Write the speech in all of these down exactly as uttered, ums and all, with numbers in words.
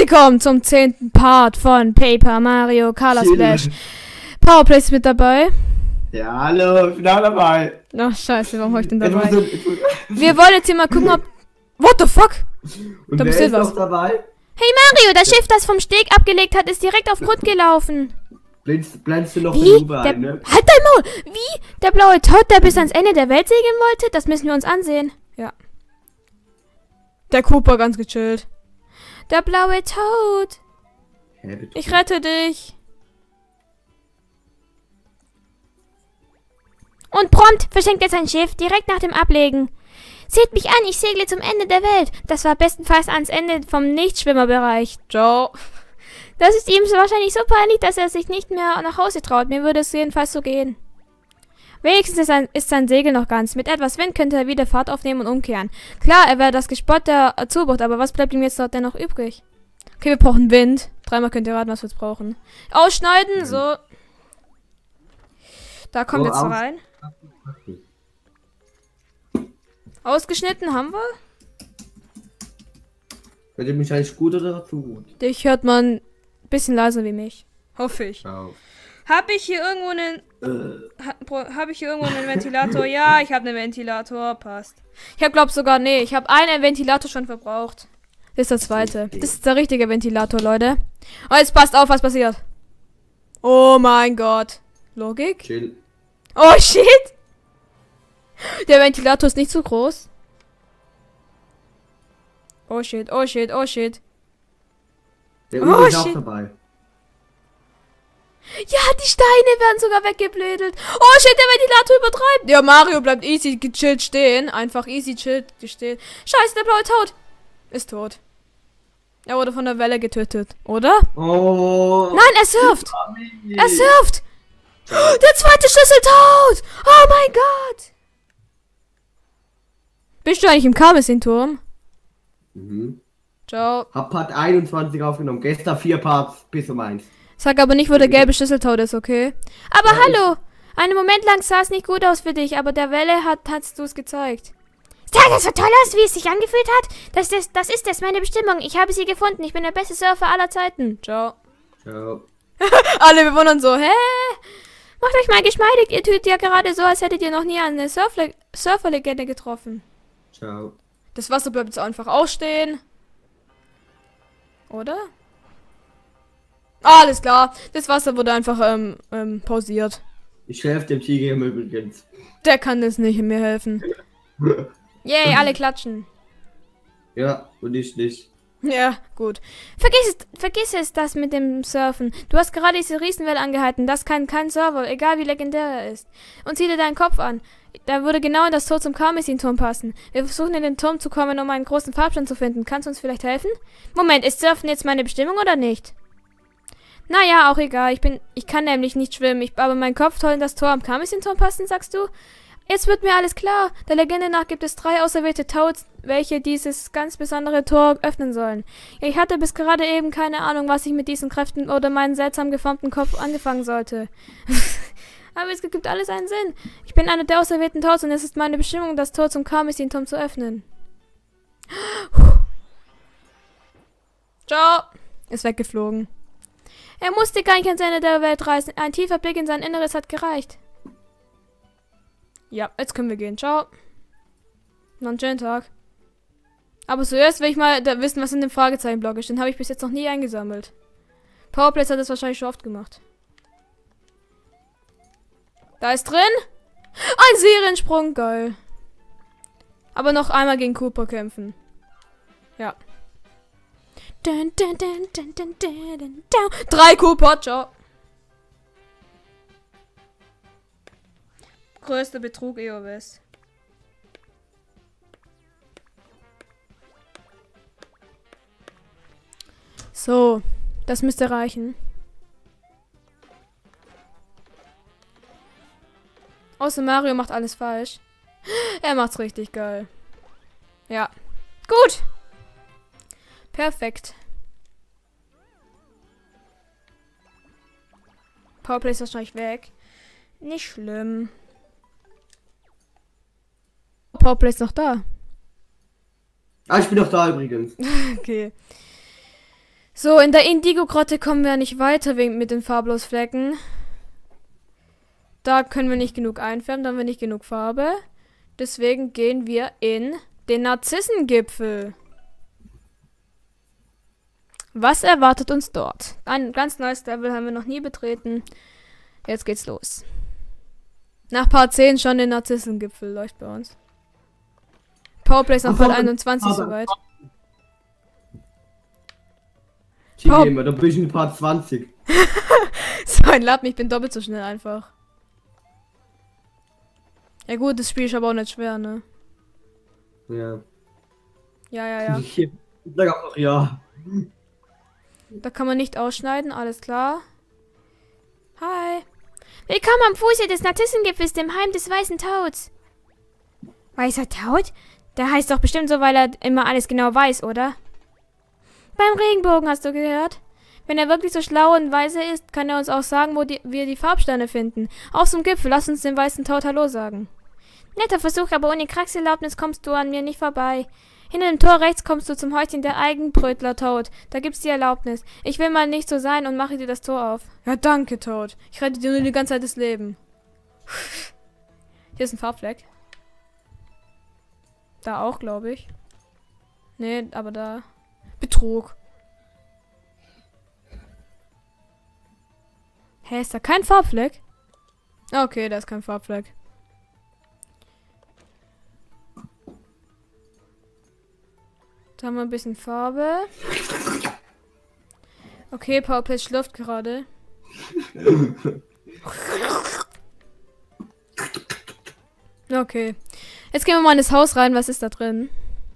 willkommen zum zehnten Part von Paper Mario Color Splash. Powerplay ist mit dabei. Ja, hallo, ich bin auch dabei. Ach, scheiße, warum hab ich denn dabei? Wir wollen jetzt hier mal gucken, ob... What the fuck? Und da wer passiert ist was. noch dabei? Hey Mario, das Schiff, das vom Steg abgelegt hat, ist direkt auf Grund gelaufen. Blendest, blendest du noch Wie? die Lupe Der, ein, ne? halt dein Maul! Wie? Der blaue Tod, der bis ans Ende der Welt segeln wollte? Das müssen wir uns ansehen. Ja. Der Cooper ganz gechillt. Der blaue Tod. Hä, Ich rette dich. Und prompt verschenkt er sein Schiff direkt nach dem Ablegen. Seht mich an, ich segle zum Ende der Welt. Das war bestenfalls ans Ende vom Nichtschwimmerbereich. Ciao. Das ist ihm so wahrscheinlich so peinlich, dass er sich nicht mehr nach Hause traut. Mir würde es jedenfalls so gehen. Wenigstens ist sein, ist sein Segel noch ganz. Mit etwas Wind könnte er wieder Fahrt aufnehmen und umkehren. Klar, er wäre das Gespott der Zubruch, aber was bleibt ihm jetzt dort denn noch übrig? Okay, wir brauchen Wind. Dreimal könnt ihr raten, was wir jetzt brauchen. Ausschneiden, so. Da kommt So, jetzt aus- rein. Ausgeschnitten haben wir. Hört ihr mich eigentlich gut oder zu gut? Dich hört man ein bisschen leiser wie mich. Hoffe ich. Ciao. Habe ich hier irgendwo einen... Äh, Ha, habe ich hier irgendwo einen Ventilator? Ja, ich habe einen Ventilator. Passt. Ich habe glaube sogar... Nee, ich habe einen Ventilator schon verbraucht. Das ist der zweite. Okay. Das ist der richtige Ventilator, Leute. Und jetzt passt auf, was passiert. Oh mein Gott. Logik? chill. Oh shit. Der Ventilator ist nicht zu groß. Oh shit, oh shit, oh shit. Der Oh, Uwe ist auch shit. dabei. Ja, die Steine werden sogar weggeblädelt. Oh shit, der Ventilator übertreibt. Ja, Mario bleibt easy gechillt stehen. Einfach easy chillt stehen. Scheiße, der blaue Tod ist tot. Er wurde von der Welle getötet, oder? Oh. Nein, er surft. Mami. Er surft. Der zweite Schlüssel tot. Oh mein Gott. Bist du eigentlich im Karmesin-Turm? Mhm. Ciao. Hab Part einundzwanzig aufgenommen. Gestern vier Parts bis um eins. Sag aber nicht, wo der gelbe Schlüssel tot ist, okay? Aber Ja, hallo. Einen Moment lang sah es nicht gut aus für dich, aber der Welle hat, hast du es gezeigt. Sah das so toll aus, wie es sich angefühlt hat? Das, das, das ist es, meine Bestimmung. Ich habe sie gefunden. Ich bin der beste Surfer aller Zeiten. Ciao. Ciao. Alle bewundern so, hä? Macht euch mal geschmeidig. Ihr tut ja gerade so, als hättet ihr noch nie eine Surfle Surferlegende getroffen. Ciao. Das Wasser bleibt jetzt einfach ausstehen. Oder? Ah, alles klar. Das Wasser wurde einfach ähm, ähm, pausiert. Ich helfe dem Tiger im übrigens. Der kann das nicht mir helfen. Yay, alle klatschen. Ja, und ich nicht. Ja, gut. Vergiss es, vergiss es, das mit dem Surfen. Du hast gerade diese Riesenwelle angehalten. Das kann kein Server, egal wie legendär er ist. Und zieh dir deinen Kopf an. Da würde genau in das Tor zum Karmesin-Turm passen. Wir versuchen in den Turm zu kommen, um einen großen Fahrplan zu finden. Kannst du uns vielleicht helfen? Moment, ist Surfen jetzt meine Bestimmung oder nicht? Naja, auch egal. Ich bin, ich kann nämlich nicht schwimmen. Ich, aber mein Kopf soll in das Tor am Karmesin-Turm passen, sagst du? Jetzt wird mir alles klar. Der Legende nach gibt es drei auserwählte Toads, welche dieses ganz besondere Tor öffnen sollen. Ich hatte bis gerade eben keine Ahnung, was ich mit diesen Kräften oder meinen seltsam geformten Kopf angefangen sollte. Aber es gibt alles einen Sinn. Ich bin einer der auserwählten Toads und es ist meine Bestimmung, das Tor zum Karmesin-Turm zu öffnen. Ciao. Ist weggeflogen. Er musste gar nicht ans Ende der Welt reisen. Ein tiefer Blick in sein Inneres hat gereicht. Ja, jetzt können wir gehen. Ciao. Noch einen schönen Tag. Aber zuerst will ich mal da wissen, was in dem Fragezeichenblock ist. Den habe ich bis jetzt noch nie eingesammelt. Powerplace hat das wahrscheinlich schon oft gemacht. Da ist drin ein Seriensprung. Geil. Aber noch einmal gegen Cooper kämpfen. Ja. Dun, dun, dun, dun, dun, dun, dun, dun. Drei Cooper. Ciao. Größter Betrug E O West. So, das müsste reichen. Außer Mario macht alles falsch. Er macht's richtig geil. Ja. Gut. Perfekt. Powerplay ist wahrscheinlich weg. Nicht schlimm. Powerplay ist noch da. Ah, ich bin doch da übrigens. Okay. So, in der Indigo-Grotte kommen wir nicht weiter wegen mit den farblos Flecken. Da können wir nicht genug einfärben, da haben wir nicht genug Farbe. Deswegen gehen wir in den Narzissengipfel. Was erwartet uns dort? Ein ganz neues Level haben wir noch nie betreten. Jetzt geht's los. Nach Part zehn schon den Narzissengipfel läuft bei uns. Powerplay ist nach Part einundzwanzig soweit. Power Gamer, da bin ich in Part zwanzig. So ein Lappen, ich bin doppelt so schnell einfach. Ja gut, das Spiel ist aber auch nicht schwer, ne? Ja. Ja, ja, ja. Ich sag auch noch ja. Da kann man nicht ausschneiden, alles klar. Hi. Willkommen am Fuße des Narzissengipfels, dem Heim des Weißen Tauds. Weißer Taud? Der heißt doch bestimmt so, weil er immer alles genau weiß, oder? Beim Regenbogen, hast du gehört? Wenn er wirklich so schlau und weise ist, kann er uns auch sagen, wo die, wir die Farbsteine finden. Auf zum Gipfel, lass uns dem Weißen Taud Hallo sagen. Netter Versuch, aber ohne Kraxerlaubnis kommst du an mir nicht vorbei. Hinter dem Tor rechts kommst du zum Häuschen der Eigenbrötler, Toad. Da gibt's die Erlaubnis. Ich will mal nicht so sein und mache dir das Tor auf. Ja, danke, Toad. Ich rette dir nur die ganze Zeit das Leben. Hier ist ein Farbfleck. Da auch, glaube ich. Nee, aber da... Betrug. Hä, ist da kein Farbfleck? Okay, da ist kein Farbfleck. Da haben wir ein bisschen Farbe. Okay, Powerplay schlürft gerade. Okay. Jetzt gehen wir mal in das Haus rein. Was ist da drin?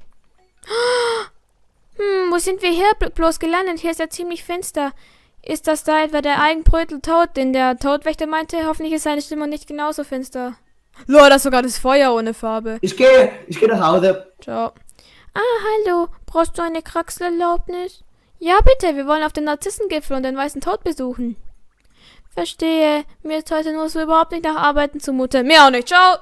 Hm, wo sind wir hier bloß gelandet? Hier ist ja ziemlich finster. Ist das da etwa der Eigenbrötel Tod, den der Todwächter meinte? Hoffentlich ist seine Stimme nicht genauso finster. Lol, das ist sogar das Feuer ohne Farbe. Ich gehe, ich gehe nach Hause. Ciao. Ah, hallo. Brauchst du eine Kraxelerlaubnis? Ja, bitte. Wir wollen auf den Narzissengipfel und den Weißen Tod besuchen. Verstehe. Mir ist heute nur so überhaupt nicht nach Arbeiten zumute. Mir auch nicht. Ciao.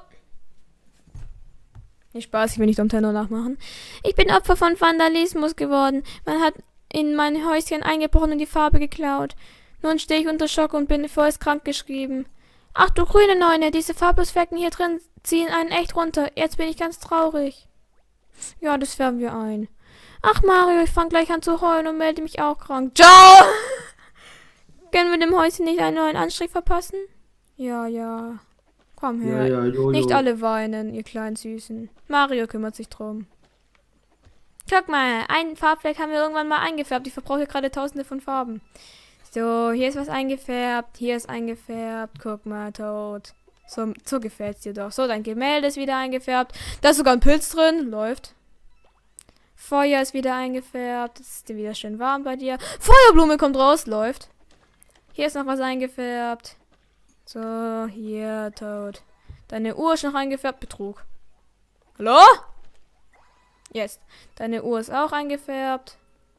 Nicht Spaß, ich will nicht um Tenor nachmachen. Ich bin Opfer von Vandalismus geworden. Man hat in mein Häuschen eingebrochen und die Farbe geklaut. Nun stehe ich unter Schock und bin vorerst krank geschrieben. Ach du grüne Neune, diese Farblusflecken hier drin ziehen einen echt runter. Jetzt bin ich ganz traurig. Ja, das färben wir ein. Ach Mario, ich fange gleich an zu heulen und melde mich auch krank. Ciao! Können wir dem Häuschen nicht einen neuen Anstrich verpassen? Ja, ja. Komm her. Ja, ja, jo, nicht jo. alle weinen, ihr kleinen Süßen. Mario kümmert sich drum. Guck mal, einen Farbfleck haben wir irgendwann mal eingefärbt. Ich verbrauche gerade tausende von Farben. So, hier ist was eingefärbt, hier ist eingefärbt. Guck mal, Toad. So, so gefällt's dir doch. So, dein Gemälde ist wieder eingefärbt. Da ist sogar ein Pilz drin. Läuft. Feuer ist wieder eingefärbt. Es ist dir wieder schön warm bei dir. Feuerblume kommt raus. Läuft. Hier ist noch was eingefärbt. So, hier, Toad. Deine Uhr ist noch eingefärbt. Betrug. Hallo? Jetzt. Deine Uhr ist auch eingefärbt.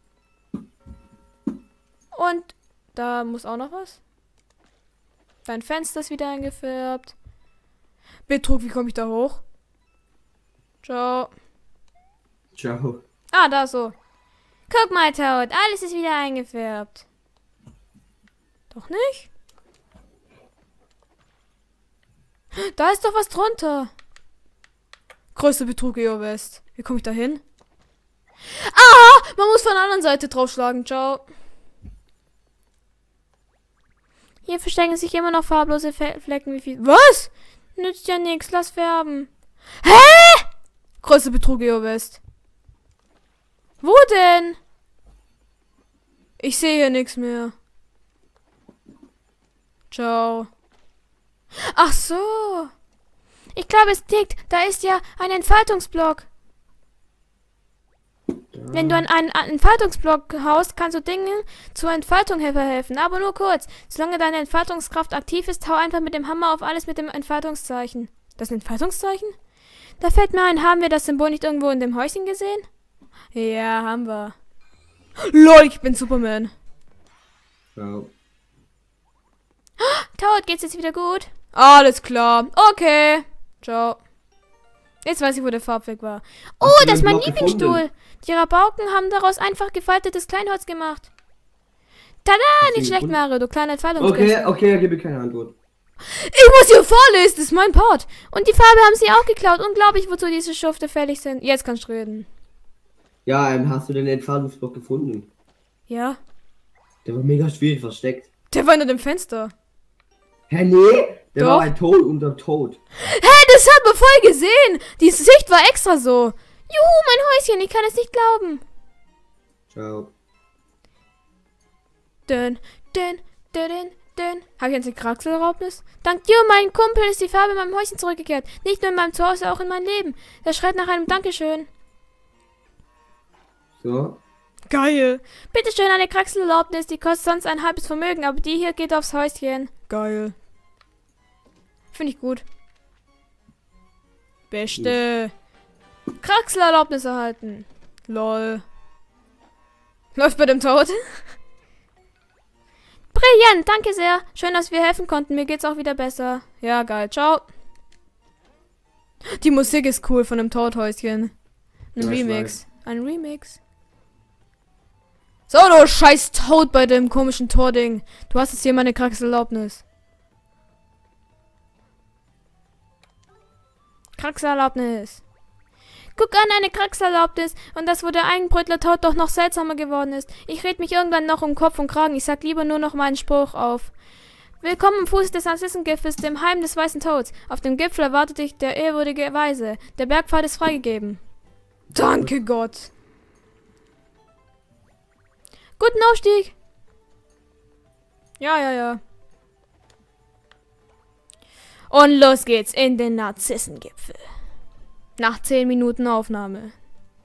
Und da muss auch noch was. Dein Fenster ist wieder eingefärbt. Betrug, wie komme ich da hoch? Ciao. Ciao. Ah, da so. Guck mal, Toad. Alles ist wieder eingefärbt. Doch nicht? Da ist doch was drunter. Größter Betrug, E O West. Wie komme ich da hin? Ah! Man muss von der anderen Seite draufschlagen. Ciao. Hier verstecken sich immer noch farblose Fe Flecken. Wie viel? Was? Nützt ja nichts. Lass färben. Hä? Größter Betrug, E O West. Wo denn? Ich sehe hier nichts mehr. Ciao. Ach so. Ich glaube, es tickt. Da ist ja ein Entfaltungsblock. Wenn du an einen Entfaltungsblock haust, kannst du Dingen zur Entfaltung verhelfen. Aber nur kurz. Solange deine Entfaltungskraft aktiv ist, hau einfach mit dem Hammer auf alles mit dem Entfaltungszeichen. Das Entfaltungszeichen? Da fällt mir ein, haben wir das Symbol nicht irgendwo in dem Häuschen gesehen? Ja, haben wir. Lol, ich bin Superman. Ja. Toad, geht's jetzt wieder gut? Alles klar. Okay. Ciao. Jetzt weiß ich, wo der Farbfleck war. Oh, Hast du das ist den mein Block Lieblingsstuhl. gefunden? Die Rabauken haben daraus einfach gefaltetes Kleinholz gemacht. Tada, nicht schlecht, Mario, du kleiner Entfaltungskünstler. Okay, okay, er gebe keine Antwort. Ich muss hier vorlesen, das ist mein Part. Und die Farbe haben sie auch geklaut. Unglaublich, wozu diese Schufte fällig sind. Jetzt kannst du reden. Ja, ähm, hast du den Entfaltungsblock gefunden? Ja. Der war mega schwierig versteckt. Der war hinter dem Fenster. Hä, nee? Der Doch. war ein Tod unter Tod. Hä, das hat man voll gesehen. Die Sicht war extra so. Juhu, mein Häuschen, ich kann es nicht glauben. Ciao. Dün, dün, dün, dün, dün. Hab ich jetzt eine Kraxelerlaubnis? Dank dir, mein Kumpel, ist die Farbe in meinem Häuschen zurückgekehrt. Nicht nur in meinem Zuhause, auch in mein Leben. Der schreit nach einem Dankeschön. So. Geil. Bitteschön, eine Kraxelerlaubnis, die kostet sonst ein halbes Vermögen, aber die hier geht aufs Häuschen. Geil. Finde ich gut. Beste. Kraxelerlaubnis erhalten. Lol. Läuft bei dem Tod. Brillant, danke sehr. Schön, dass wir helfen konnten. Mir geht's auch wieder besser. Ja, geil. Ciao. Die Musik ist cool von dem Todhäuschen. Ein Ja, ich Remix. Ein Remix. So, du scheiß Tod bei dem komischen Tording. Du hast jetzt hier meine Kraxelerlaubnis. Kraxelerlaubnis. Guck an, eine Kraxelerlaubnis. Und das, wo der Eigenbrötler Tod doch noch seltsamer geworden ist. Ich red mich irgendwann noch um Kopf und Kragen. Ich sag lieber nur noch meinen Spruch auf. Willkommen am Fuß des Narzissengipfels, dem Heim des weißen Tods. Auf dem Gipfel erwartet dich der ehrwürdige Weise. Der Bergpfad ist freigegeben. Danke Gott. Guten Aufstieg. Ja, ja, ja. Und los geht's in den Narzissengipfel. Nach zehn Minuten Aufnahme.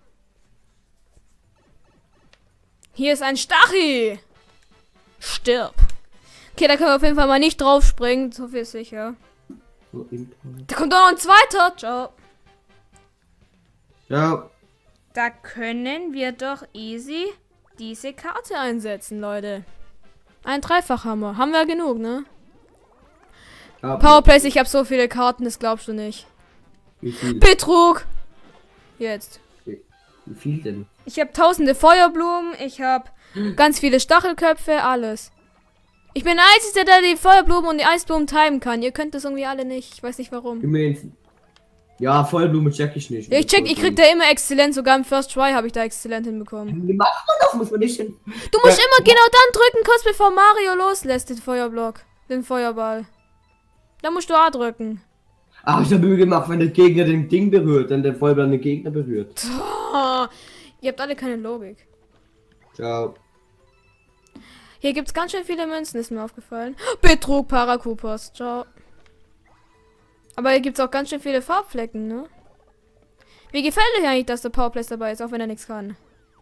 Hier ist ein Stachy. Stirb. Okay, da können wir auf jeden Fall mal nicht drauf springen. So viel ist sicher. Da kommt doch noch ein zweiter. Ciao. Ja. Da können wir doch easy diese Karte einsetzen, Leute. Ein Dreifachhammer. Haben wir ja genug, ne? Ja. Powerplays, ich habe so viele Karten, das glaubst du nicht. Wie viel? Betrug. Jetzt. Wie viel denn? Ich habe tausende Feuerblumen, ich habe ganz viele Stachelköpfe, alles. Ich bin der Einzige, der die Feuerblumen und die Eisblumen timen kann. Ihr könnt das irgendwie alle nicht. Ich weiß nicht warum. Gemein. Ja, Feuerblume check ich nicht. Ja, ich check, ich krieg da immer exzellent. Sogar im First Try habe ich da exzellent hinbekommen. Wie macht man das? Muss man nicht hin. Du musst Ja. immer genau dann drücken, kurz bevor Mario loslässt, den Feuerblock. Den Feuerball. Da musst du A drücken. Ach, ich habe Mühe gemacht, wenn der Gegner den Ding berührt, dann der Feuerball den Gegner berührt. Oh, ihr habt alle keine Logik. Ciao. Hier gibt's ganz schön viele Münzen, ist mir aufgefallen. Betrug, Paracoopers. Ciao. Aber hier gibt's auch ganz schön viele Farbflecken, ne? Wie gefällt euch eigentlich, dass der Powerplace dabei ist, auch wenn er nichts kann?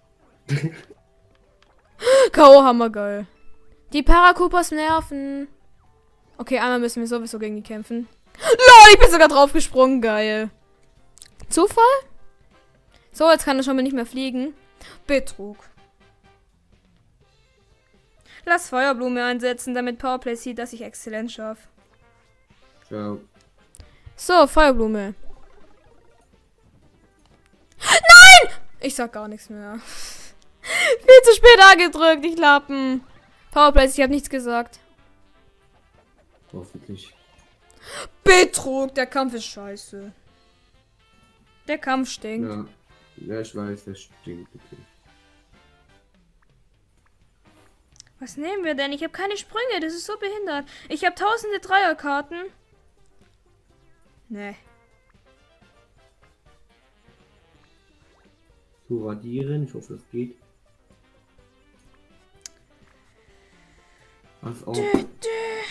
K O Hammer geil. Die Paracoopers nerven. Okay, einmal müssen wir sowieso gegen die kämpfen. LOL, ich bin sogar draufgesprungen, geil. Zufall? So, jetzt kann er schon mal nicht mehr fliegen. Betrug. Lass Feuerblume einsetzen, damit Powerplay sieht, dass ich exzellent schaffe. Ciao. So, Feuerblume. Nein! Ich sag gar nichts mehr. Viel zu spät angedrückt, ich Lappen. Powerplay, ich habe nichts gesagt. Hoffentlich. Betrug, der Kampf ist scheiße. Der Kampf stinkt. Ja. Ja, ich weiß, das stinkt. Okay. Was nehmen wir denn? Ich habe keine Sprünge, das ist so behindert. Ich habe tausende Dreierkarten. Nee. So, radieren, ich hoffe, das geht. Was auch. Dö, dö.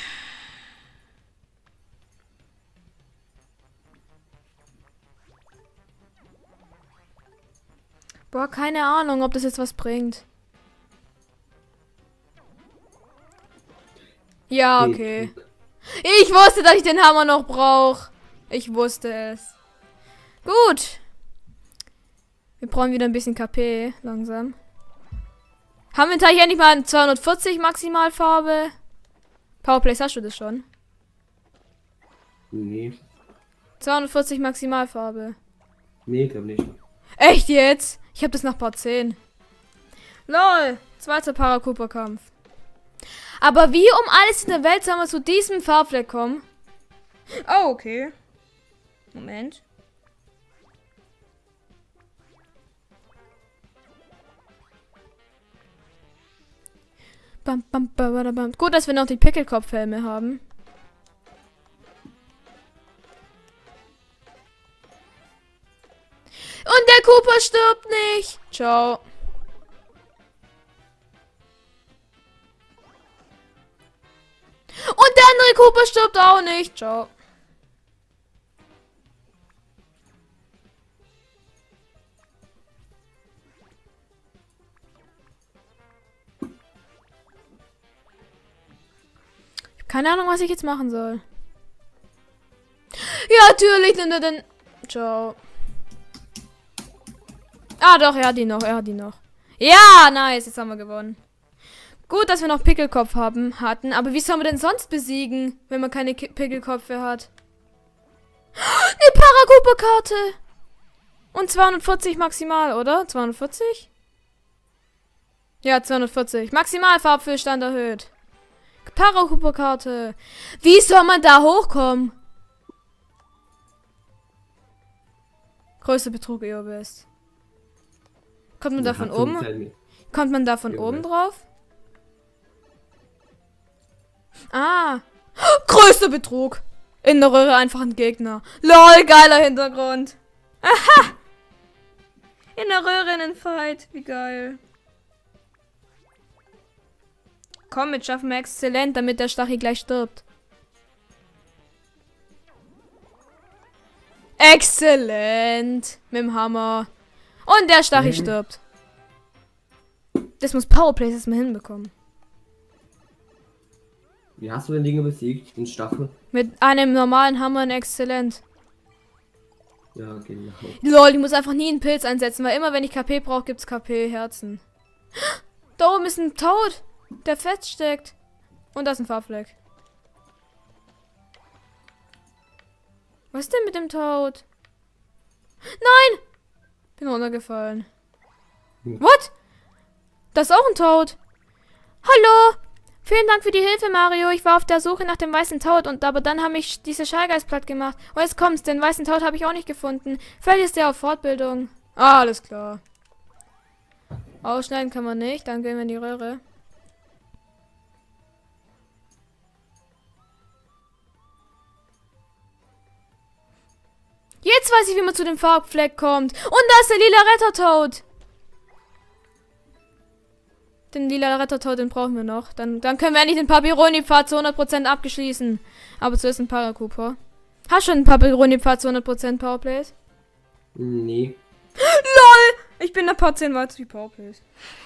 Boah, keine Ahnung, ob das jetzt was bringt. Ja, okay. Ich wusste, dass ich den Hammer noch brauche. Ich wusste es. Gut. Wir brauchen wieder ein bisschen K P, langsam. Haben wir tatsächlich endlich mal zweihundertvierzig Maximalfarbe? Powerplays, hast du das schon? Nee. zweihundertvierzig Maximalfarbe. Nee, glaub nicht. Echt jetzt? Ich habe das nach Part zehn. LOL. Zweiter Paracooper-Kampf. Aber wie um alles in der Welt soll man zu diesem Farbfleck kommen? Oh, okay. Moment. Bam, bam, bam, bam. Gut, dass wir noch die Pickelkopfhelme haben. Und der Cooper stirbt nicht. Ciao. Und der andere Cooper stirbt auch nicht. Ciao. Ich hab keine Ahnung, was ich jetzt machen soll. Ja, natürlich nimmt er den... Ciao. Ah, doch, er hat die noch, er hat die noch. Ja, nice, jetzt haben wir gewonnen. Gut, dass wir noch Pickelkopf haben, hatten, aber wie sollen wir denn sonst besiegen, wenn man keine Ki Pickelköpfe hat? Eine Parakupa-Karte! Und zweihundertvierzig maximal, oder? zweihundertvierzig? Ja, zweihundertvierzig. Maximal Farbfüllstand erhöht. Parakupa-Karte. Wie soll man da hochkommen? Größter Betrug, ihr bist. Kommt man da von oben? Kommt man da von oben drauf? Ah. Größter Betrug. In der Röhre einfach ein Gegner. Lol, geiler Hintergrund. Aha. In der Röhre einen Fight. Wie geil. Komm, jetzt schaffen wir exzellent, damit der Stachy gleich stirbt. Exzellent. Mit dem Hammer. Und der Stachy mhm. stirbt. Das muss Powerplays erstmal hinbekommen. Wie hast du den Dinge besiegt? Den Stachel? Mit einem normalen Hammer in Exzellent. Ja, genau. Lol, ich muss einfach nie einen Pilz einsetzen, weil immer wenn ich K P brauche, gibt's K P-Herzen. Da oben ist ein Toad, der feststeckt. Und da ist ein Farbfleck. Was ist denn mit dem Toad? Nein! Bin runtergefallen. Hm. What? Das ist auch ein Toad. Hallo! Vielen Dank für die Hilfe, Mario. Ich war auf der Suche nach dem weißen Toad, und aber dann habe ich diese Schallgeist platt gemacht. Und jetzt kommt's, den weißen Toad habe ich auch nicht gefunden. Vielleicht ist der auf Fortbildung. Ah, alles klar. Ausschneiden kann man nicht, dann gehen wir in die Röhre. Jetzt weiß ich, wie man zu dem Farbfleck kommt. Und da ist der lila Rettertoad. Den lila Rettertoad, den brauchen wir noch. Dann, dann können wir endlich den Papyroni-Pfad zu hundert Prozent abgeschließen. Aber zuerst ein Parakupa. Hast du schon einen Papyroni-Pfad zu hundert Prozent Powerplays? Nee. LOL! Ich bin ein paar zehnmal zu viel Powerplays.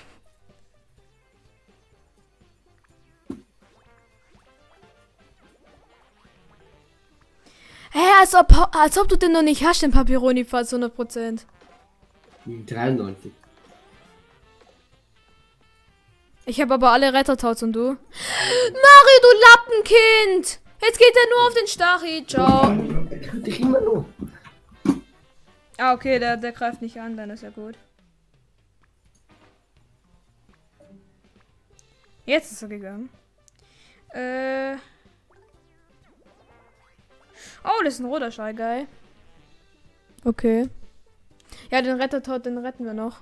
Hä, hey, als ob, als ob du den noch nicht hast, den Papyroni-Pfad zu hundert Prozent. dreiundneunzig. Ich habe aber alle Rettertauts und du? Mario, du Lappenkind! Jetzt geht er nur auf den Stachy. Ciao. Ah, okay, der, der greift nicht an, dann ist ja gut. Jetzt ist er gegangen. Äh. Oh, das ist ein roter Shy Guy. Okay. Ja, den Rettertod, den retten wir noch.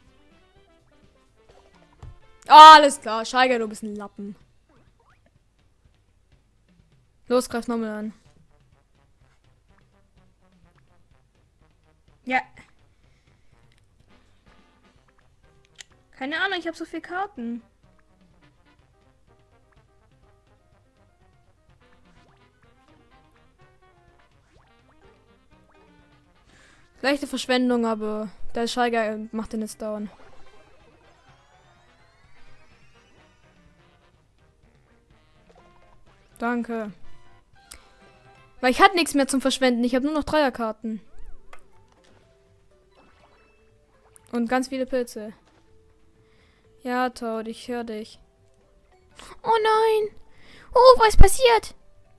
Oh, alles klar. Shy Guy, du bist ein Lappen. Los, greif nochmal an. Ja. Keine Ahnung, ich habe so viele Karten. Leichte Verschwendung, aber der Shy Guy macht den jetzt down. Danke. Weil ich hatte nichts mehr zum Verschwenden. Ich habe nur noch Dreierkarten. Und ganz viele Pilze. Ja, Toad, ich höre dich. Oh nein! Oh, was passiert?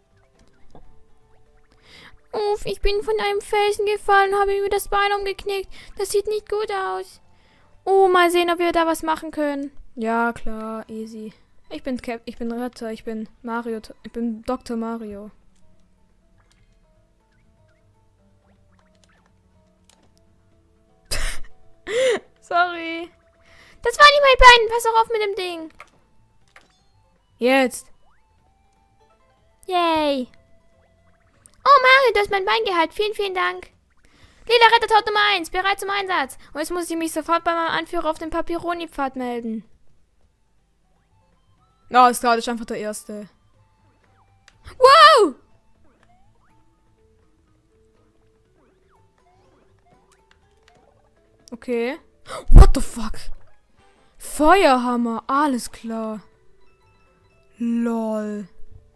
Uff, ich bin von einem Felsen gefallen, habe mir das Bein umgeknickt. Das sieht nicht gut aus. Oh, mal sehen, ob wir da was machen können. Ja, klar, easy. Ich bin Cap, ich bin Retter, ich bin Mario, ich bin Doktor Mario. Sorry. Das war nicht mein Bein. Pass doch auf mit dem Ding. Jetzt. Yay. Oh Mario, du hast mein Bein geheilt. Vielen, vielen Dank. Lila Rettertod Nummer eins, bereit zum Einsatz. Und jetzt muss ich mich sofort bei meinem Anführer auf dem Papyroni-Pfad melden. Na, oh, ist gerade einfach der Erste. Wow! Okay. What the fuck? Feuerhammer, alles klar. Lol.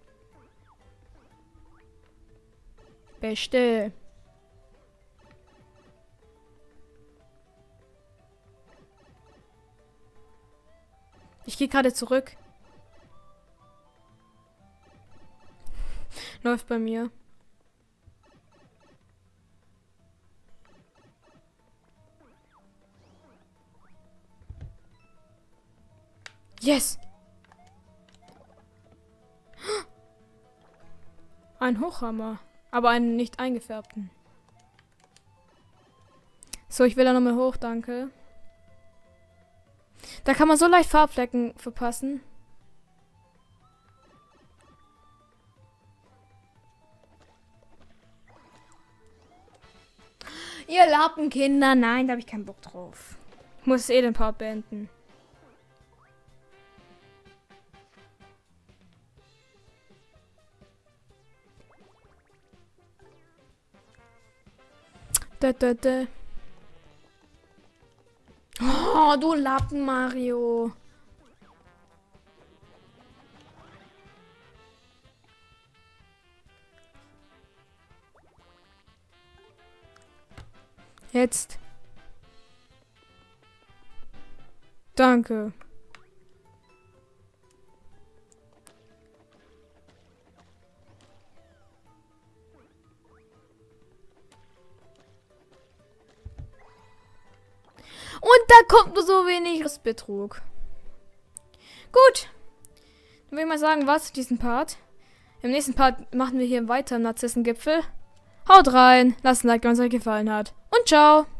Beste. Ich gehe gerade zurück. Läuft bei mir. Yes! Ein Hochhammer. Aber einen nicht eingefärbten. So, ich will da nochmal hoch, danke. Da kann man so leicht Farbflecken verpassen. Ihr Lappenkinder, nein, da habe ich keinen Bock drauf. Ich muss eh den Part beenden. Da, da, da. Oh, du Lappen, Mario. Jetzt. Danke. Und da kommt nur so wenig Betrug. Gut. Dann würde ich mal sagen, was zu diesem Part. Im nächsten Part machen wir hier weiter im Narzissengipfel. Haut rein, lasst ein Like, wenn es euch gefallen hat. Und ciao.